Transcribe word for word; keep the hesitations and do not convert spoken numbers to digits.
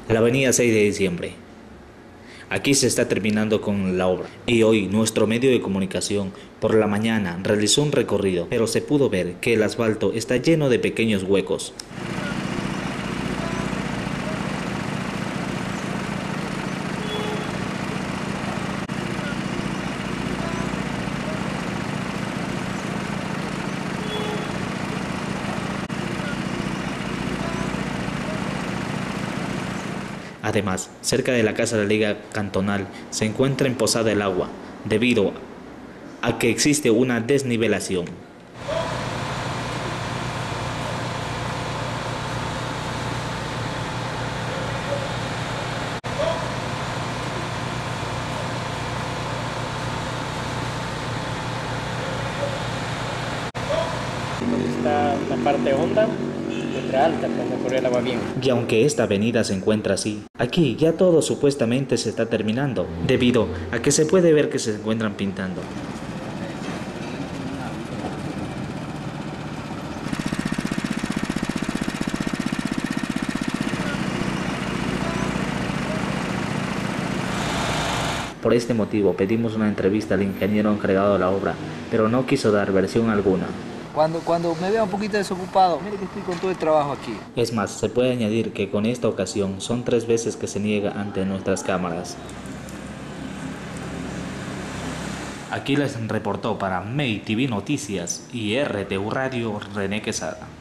La avenida seis de diciembre. Aquí se está terminando con la obra y hoy nuestro medio de comunicación por la mañana realizó un recorrido, pero se pudo ver que el asfalto está lleno de pequeños huecos. Además, cerca de la Casa de la Liga Cantonal se encuentra emposada el agua, debido a que existe una desnivelación. Está la parte honda y otra alta, donde corre el agua bien. Y aunque esta avenida se encuentra así, aquí ya todo supuestamente se está terminando, debido a que se puede ver que se encuentran pintando. Por este motivo pedimos una entrevista al ingeniero encargado de la obra, pero no quiso dar versión alguna. Cuando, cuando me vea un poquito desocupado, mire que estoy con todo el trabajo aquí. Es más, se puede añadir que con esta ocasión son tres veces que se niega ante nuestras cámaras. Aquí les reportó para May T V Noticias y R T U Radio René Quesada.